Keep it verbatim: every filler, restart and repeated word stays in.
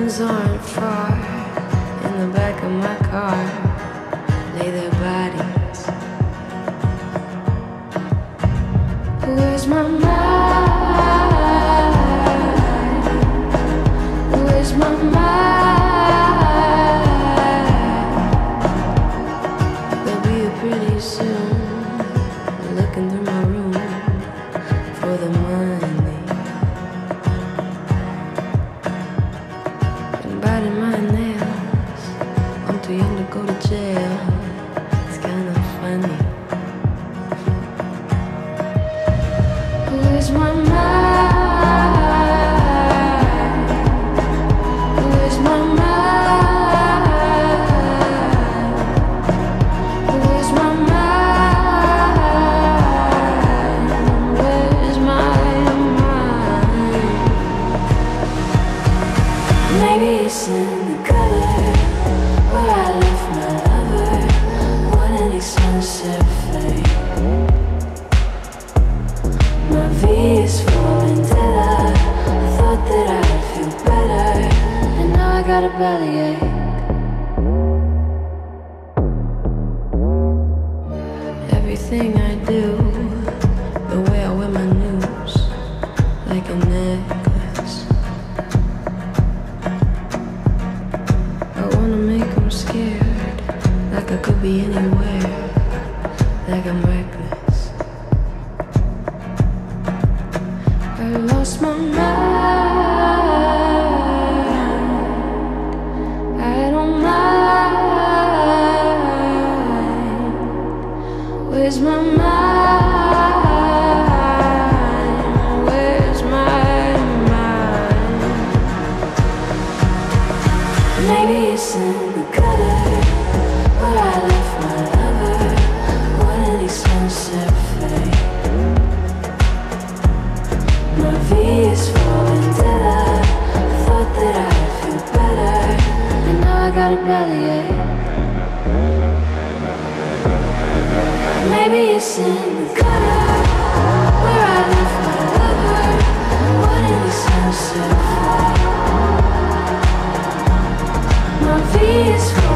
friends aren't far. In the back of my car lay their bodies. Where's my mind? Where's my mind? They'll be here pretty soon, looking through my room for the money. Biting my nails, I'm too young to go to jail. It's kind of funny. Where's my mind? Where's my mind? Where's my mind? Where's my mind? Maybe it's in the gutter where I left my lover. What an expensive fate. My V is for vendetta. I thought that I'd feel better, and now I got a bellyache. Everything I do, the way I wear my news, like a necklace. I wanna make them scared, like I could be anywhere, like I'm reckless. I lost my mind, I don't mind. Where's my mind? Where's my mind? Maybe it's in the gutter where I left my lover. What an expensive fate. My V is for vendetta. I thought that I'd feel better, and now I got a bellyache. Maybe it's in the gutter where I left my lover. What an expensive fate. My V is for